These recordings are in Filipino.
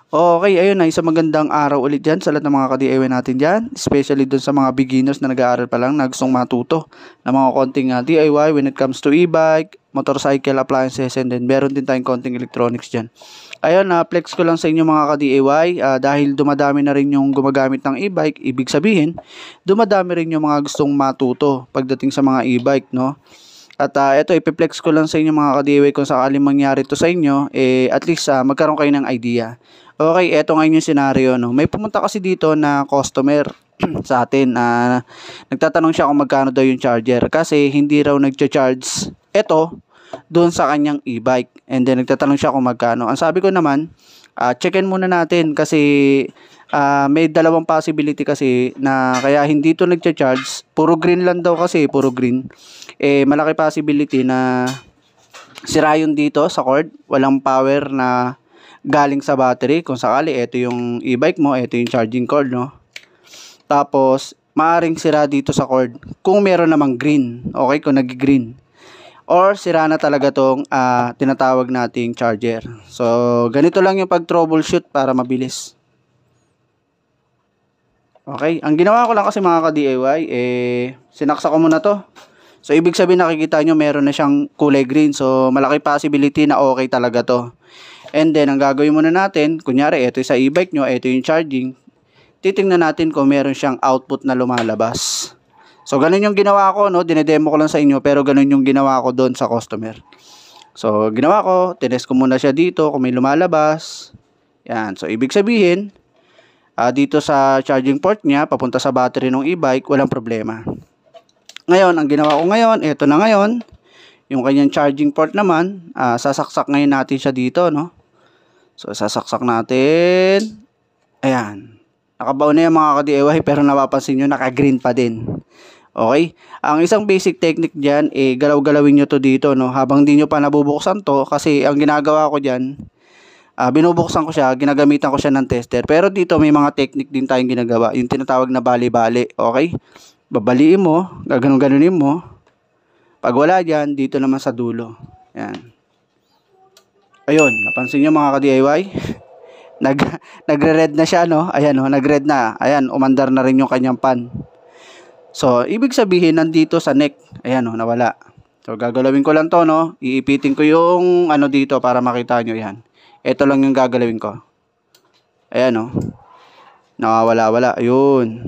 Okay, ayun na, isang magandang araw ulit dyan sa lahat ng mga ka-DIY natin dyan. Especially dun sa mga beginners na nag-aaral pa lang na gustong matuto ng mga konting DIY when it comes to e-bike, motorcycle, appliances, and then meron din tayong konting electronics dyan. Ayun, flex ko lang sa inyo mga ka-DIY dahil dumadami na rin yung gumagamit ng e-bike. Ibig sabihin, dumadami rin yung mga gustong matuto pagdating sa mga e-bike, no? At ito, ipiplex ko lang sa inyo mga ka-DIY kung sakaling mangyari to sa inyo, at least magkaroon kayo ng idea. Okay, eto ngayon yung scenario, no? May pumunta kasi dito na customer sa atin. Nagtatanong siya kung magkano daw yung charger kasi hindi raw nagcha-charge ito doon sa kanyang e-bike. And then nagtatanong siya kung magkano. Ang sabi ko naman, checkin muna natin kasi may dalawang possibility kasi na kaya hindi to nagcha-charge. Puro green lang daw kasi, puro green. Malaki possibility na sira yun dito sa cord. Walang power na galing sa battery. Kung sakali, ito yung e-bike mo, ito yung charging cord, no? Tapos, maaring sira dito sa cord kung meron namang green. Okay, kung nag-green. Or sira na talaga tong tinatawag nating charger. So, ganito lang yung pag-troubleshoot para mabilis. Okay, ang ginawa ko lang kasi mga ka-DIY, sinaksak ko muna to. So, ibig sabihin nakikita nyo meron na siyang kulay green. So, malaki possibility na okay talaga to. And then, ang gagawin muna natin, kunyari, ito sa e-bike nyo, ito yung charging. Titingnan natin kung meron siyang output na lumalabas. So, ganun yung ginawa ko, no? Dinedemo ko lang sa inyo, pero ganun yung ginawa ko doon sa customer. So, ginawa ko, tinest ko muna siya dito kung may lumalabas. Yan. So, ibig sabihin, dito sa charging port niya, papunta sa battery ng e-bike, walang problema. Ngayon, ang ginawa ko ngayon, ito na ngayon, yung kanyang charging port naman, sasaksak ngayon natin siya dito, no? So, sasaksak natin. Ayan. Nakabaon na yung mga ka-DIY, pero napapansin nyo, naka-green pa din. Okay? Ang isang basic technique dyan, galaw-galawin nyo to dito, no? Habang di nyo pa nabubuksan to, kasi ang ginagawa ko dyan, binubuksan ko siya, ginagamitan ko siya ng tester. Pero dito, may mga technique din tayong ginagawa. Yung tinatawag na bali-bali. Okay? Babaliin mo, gaganon-ganonin mo. Pag wala dyan, dito naman sa dulo. Yan. Ayun, napansin nyo mga ka-DIY? Nagre-red na siya, no? Ayan, no? Nag-red na. Ayan, umandar na rin yung kanyang pan. So, ibig sabihin, nandito sa neck. Ayan, no? Nawala. So, gagalawin ko lang to, no? Iipitin ko yung ano dito para makita nyo yan. Ito lang yung gagalawin ko. Ayan, no? Nawawala-wala. Ayun.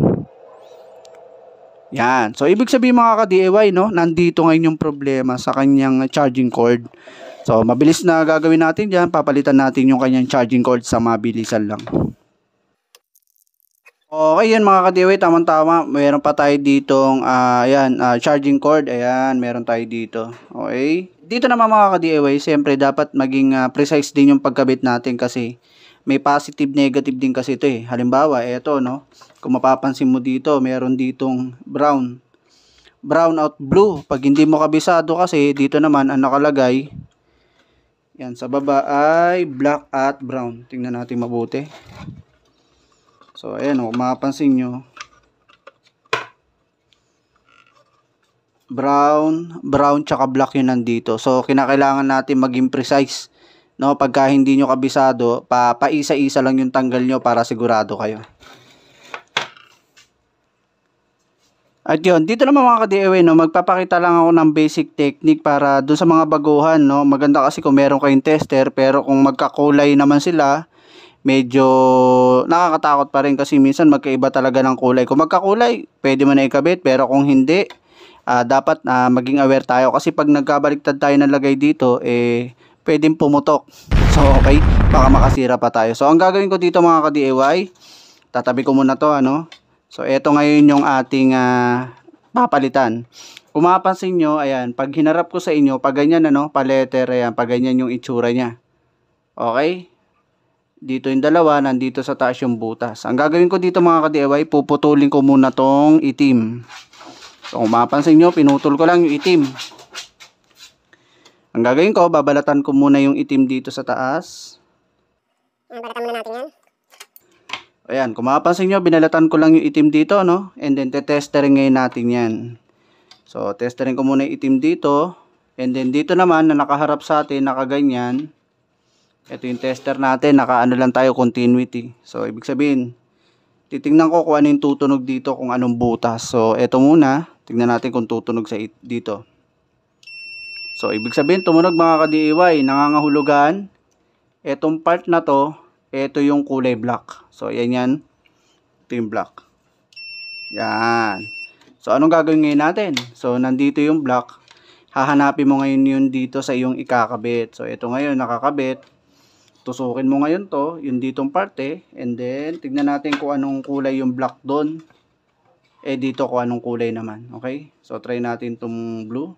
Yan. So, ibig sabihin mga ka-DIY, no? Nandito ngayon yung problema sa kanyang charging cord. So, mabilis na gagawin natin dyan. Papalitan natin yung kanyang charging cord sa mabilisan lang. Okay, yan mga ka-DIY. Tama-tama. Meron pa tayo ditong charging cord. Ayan, meron tayo dito. Okay. Dito naman mga ka-DIY, siyempre dapat maging precise din yung pagkabit natin kasi may positive, negative din kasi ito eh. Halimbawa, eto, no? Kung mapapansin mo dito, meron ditong brown out blue. Pag hindi mo kabisado kasi, dito naman ang nakalagay, yan, sa baba ay black at brown. Tingnan natin mabuti. So, ayan o, kung mapapansin nyo, brown tsaka black yun nandito. So, kinakailangan natin maging precise. No, pagka hindi nyo kabisado, paisa-isa lang yung tanggal nyo para sigurado kayo. At yun, dito naman mga ka-DIY, no, magpapakita lang ako ng basic technique para dun sa mga baguhan, no. Maganda kasi kung meron kayong tester, pero kung magkakulay naman sila, medyo nakakatakot pa rin kasi minsan magkaiba talaga ng kulay. Kung magkakulay, pwede mo na ikabit, pero kung hindi, dapat maging aware tayo kasi pag nagkabaliktad tayo ng lagay dito, pwedeng pumutok. So, okay, baka makasira pa tayo. So, ang gagawin ko dito mga ka-DIY, tatabi ko muna to, ano. So, eto ngayon yung ating papalitan. Kung mapapansin nyo, ayan, pag hinarap ko sa inyo, pag ganyan, ano, pa-letter, ayan, pag ganyan yung itsura niya. Okay? Dito yung dalawa, nandito sa taas yung butas. Ang gagawin ko dito mga ka-DIY, puputulin ko muna tong itim. So, kung mapapansin nyo, pinutol ko lang yung itim. Ang gagawin ko, babalatan ko muna yung itim dito sa taas. Balatan muna natin yan. Ayan, kung mapapansin nyo, binalatan ko lang yung itim dito, no? And then, tetesterin ngayon natin yan. So, testerin ko muna yung itim dito. And then, dito naman, na nakaharap sa atin, nakaganyan. Ito yung tester natin, nakaano lang tayo, continuity. So, ibig sabihin, titingnan ko kung ano yung tutunog dito, kung anong butas. So, ito muna, tingnan natin kung tutunog dito. So, ibig sabihin, tumunog mga ka-DIY, nangangahulugan. Etong part na to, ito yung kulay black. So, yan. Ito yung black. Yan. So, anong gagawin ngayon natin? So, nandito yung black. Hahanapin mo ngayon yun dito sa iyong ikakabit. So, ito ngayon, nakakabit. Tusukin mo ngayon to, yung ditong parte. And then, tignan natin kung anong kulay yung black doon. Dito kung anong kulay naman. Okay? So, try natin tong blue.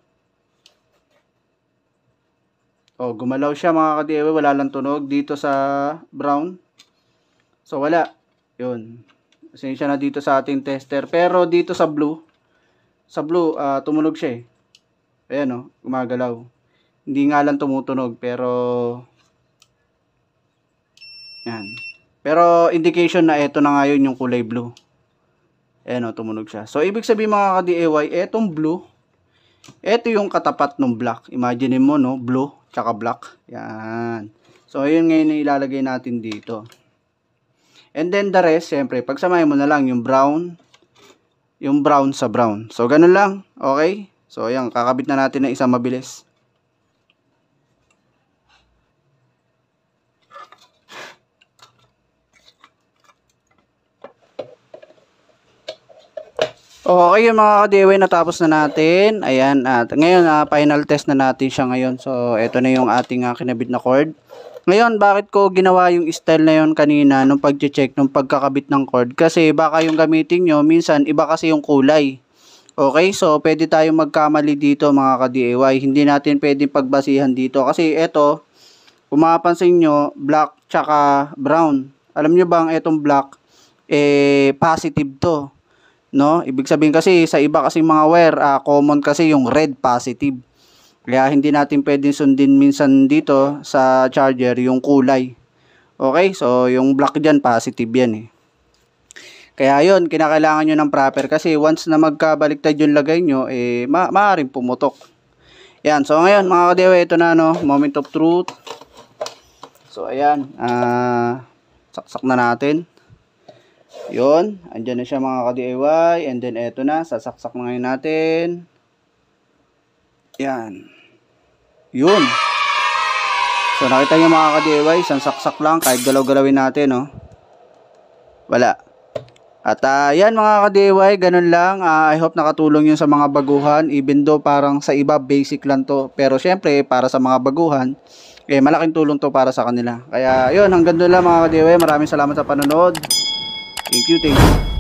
Oh, gumalaw siya mga ka-DIY. Wala lang tunog. Dito sa brown. So, wala. Yun. Pasensya na dito sa ating tester. Pero dito sa blue, tumunog siya eh. Ayan o, gumagalaw. Hindi nga lang tumutunog, pero yan. Pero indication na ito na nga yun yung kulay blue. Ayan o, tumunog siya. So, ibig sabihin mga ka-DIY, etong blue, ito yung katapat ng black. Imagine mo, no? Blue, tsaka black. Yan. So, ayun ngayon na ilalagay natin dito. And then the rest, syempre, pagsamahin mo na lang yung brown sa brown. So, ganun lang. Okay? So, ayan, kakabit na natin ng isang mabilis. Okay, yung mga ka-DIY, natapos na natin. Ayan, at ngayon, final test na natin siya ngayon. So, ito na yung ating kinabit na cord. Ngayon, bakit ko ginawa yung style na yun kanina nung pag-check, nung pagkakabit ng cord? Kasi baka yung gamitin nyo, minsan iba kasi yung kulay. Okay, so pwede tayong magkamali dito mga ka-DIY. Hindi natin pwedeng pagbasihan dito. Kasi ito, kung mapapansin nyo, black tsaka brown. Alam nyo bang itong black, positive to. No? Ibig sabihin kasi sa iba kasi mga wire, common kasi yung red positive. Kaya hindi natin pwedeng sundin minsan dito sa charger yung kulay. Okay? So, yung black dyan, positive yan eh. Kaya yun, kinakailangan nyo ng proper kasi once na magkabaliktad yung lagay nyo, maaaring pumutok. Yan. So, ngayon mga ka-DIY, ito na no, moment of truth. So, ayan. Saksak na natin. Yun. Andyan na siya mga ka-DIY. And then, ito na. Sasaksak na ngayon natin. Yan. Yun. So, nakita nyo mga ka-DIY, isang saksak lang, kahit galaw-galawin natin, no? Wala. At, yan mga ka-DIY, ganun lang. I hope nakatulong yun sa mga baguhan, even though parang sa iba, basic lang to. Pero, syempre, para sa mga baguhan, malaking tulong to para sa kanila. Kaya, yun, hanggang doon lang mga ka-DIY. Maraming salamat sa panonood. Thank you.